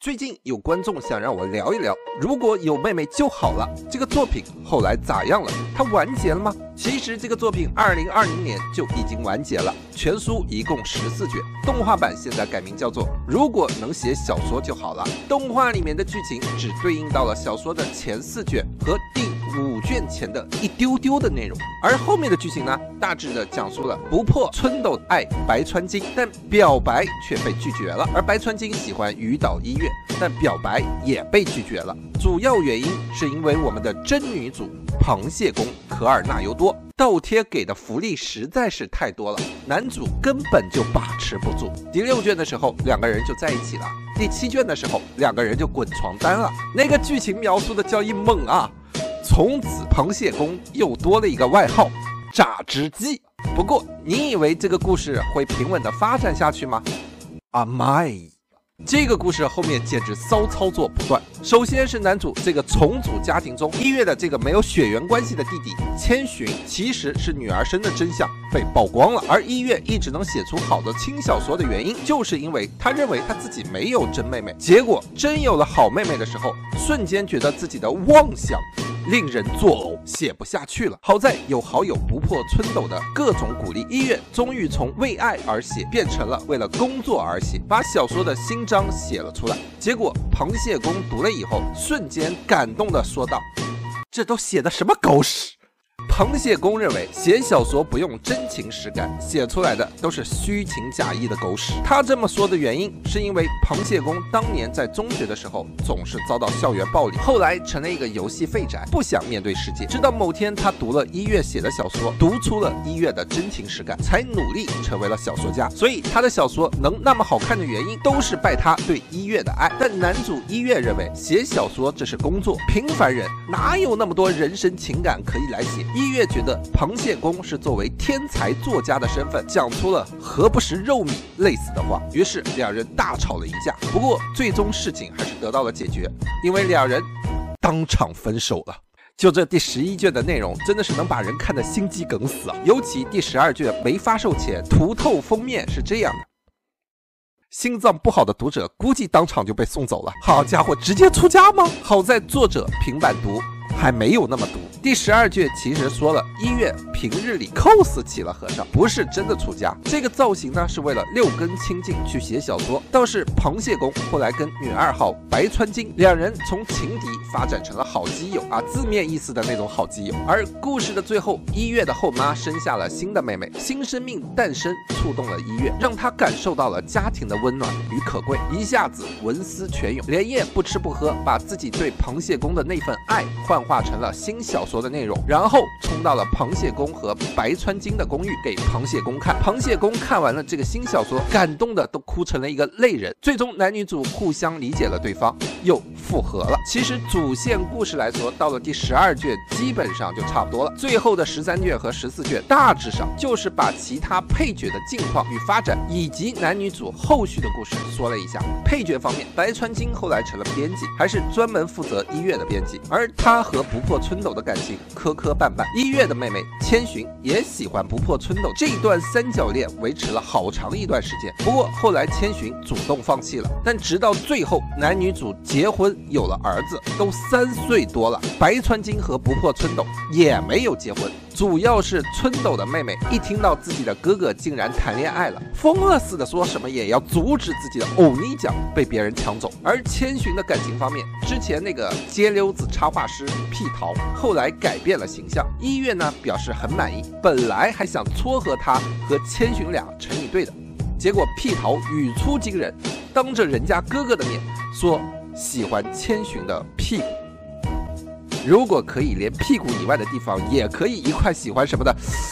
最近有观众想让我聊一聊，如果有妹妹就好了，这个作品后来咋样了？它完结了吗？其实这个作品2020年就已经完结了，全书一共14卷，动画版现在改名叫做《如果能写小说就好了》。动画里面的剧情只对应到了小说的前4卷和第5卷前的一丢丢的内容，而后面的剧情呢，大致的讲述了不破春斗爱白川京，但表白却被拒绝了，而白川京喜欢鱼岛一月，但表白也被拒绝了。主要原因是因为我们的真女主螃蟹宫可尔纳尤多倒贴给的福利实在是太多了，男主根本就把持不住。第6卷的时候2个人就在一起了，第7卷的时候2个人就滚床单了，那个剧情描述的叫一猛啊！从此螃蟹宫又多了一个外号榨汁机。不过你以为这个故事会平稳的发展下去吗？啊妈！这个故事后面简直骚操作不断。首先是男主这个重组家庭中一月的这个没有血缘关系的弟弟千寻其实是女儿身的真相被曝光了，而一月一直能写出好的轻小说的原因，就是因为他认为他自己没有真妹妹，结果真有了好妹妹的时候，瞬间觉得自己的妄想令人作呕，写不下去了。好在有好友不破春斗的各种鼓励，一月终于从为爱而写变成了为了工作而写，把小说的新章写了出来。结果螃蟹宫读了以后，瞬间感动地说道：“这都写的什么狗屎！”螃蟹宫认为写小说不用真情实感，写出来的都是虚情假意的狗屎。他这么说的原因是因为螃蟹宫当年在中学的时候总是遭到校园暴力，后来成了一个游戏废宅，不想面对世界。直到某天他读了一月写的小说，读出了一月的真情实感，才努力成为了小说家。所以他的小说能那么好看的原因都是拜他对一月的爱。但男主一月认为写小说这是工作，平凡人哪有那么多人生情感可以来写。一月觉得螃蟹宫是作为天才作家的身份讲出了何不食肉糜类似的话，于是2人大吵了一架。不过最终事情还是得到了解决，因为2人当场分手了。就这第11卷的内容真的是能把人看得心肌梗死啊！尤其第12卷没发售前图透封面是这样的，心脏不好的读者估计当场就被送走了。好家伙，直接出家吗？好在作者平板读还没有那么毒。第12卷其实说了，一月平日里 cos 起了和尚，不是真的出家。这个造型呢是为了6根清净去写小说。倒是螃蟹宫后来跟女2号白川京2人从情敌发展成了好基友啊，字面意思的那种好基友。而故事的最后，一月的后妈生下了新的妹妹，新生命诞生触动了一月，让她感受到了家庭的温暖与可贵，一下子文思泉涌，连夜不吃不喝，把自己对螃蟹宫的那份爱幻化成了新小说的内容，然后冲到了螃蟹宫和白川京的公寓给螃蟹宫看。螃蟹宫看完了这个新小说，感动的都哭成了一个泪人。最终男女主互相理解了对方，又复合了。其实主线故事来说，到了第12卷基本上就差不多了，最后的13卷和14卷大致上就是把其他配角的近况与发展，以及男女主后续的故事说了一下。配角方面，白川京后来成了编辑，还是专门负责一月的编辑，而他和不破春斗的感情磕磕绊绊。一月的妹妹千寻也喜欢不破春斗，这一段三角恋维持了好长一段时间。不过后来千寻主动放弃了，但直到最后男女主结婚有了儿子，都3岁多了，白川京和不破春斗也没有结婚。主要是春斗的妹妹一听到自己的哥哥竟然谈恋爱了，疯了似的说什么也要阻止自己的欧尼奖被别人抢走。而千寻的感情方面，之前那个街溜子插画师屁桃后来改变了形象，一月呢表示很满意，本来还想撮合他和千寻俩成一对的，结果屁桃语出惊人，当着人家哥哥的面说喜欢千寻的屁股。如果可以连屁股以外的地方也可以一块喜欢什么的，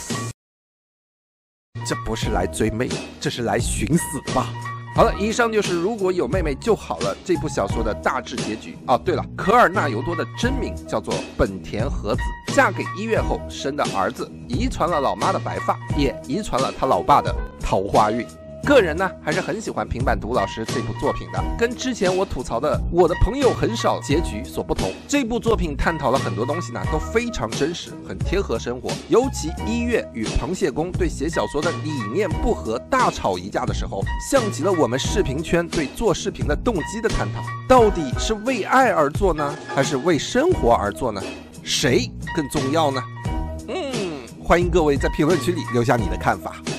这不是来追妹，这是来寻死的吧？好了，以上就是如果有妹妹就好了这部小说的大致结局。哦，对了，可尔纳尤多的真名叫做本田和子，嫁给一月后生的儿子遗传了老妈的白发，也遗传了他老爸的桃花运。 个人呢还是很喜欢平板读老师这部作品的，跟之前我吐槽的我的朋友很少结局所不同，这部作品探讨了很多东西呢都非常真实，很贴合生活。尤其一月与螃蟹公对写小说的理念不合大吵一架的时候，像极了我们视频圈对做视频的动机的探讨，到底是为爱而做呢，还是为生活而做呢？谁更重要呢？欢迎各位在评论区里留下你的看法。